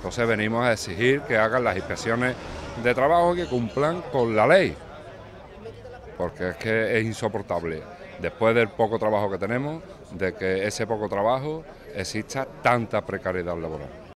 Entonces venimos a exigir que hagan las inspecciones de trabajo y que cumplan con la ley, porque es que es insoportable, después del poco trabajo que tenemos, de que ese poco trabajo exista tanta precariedad laboral.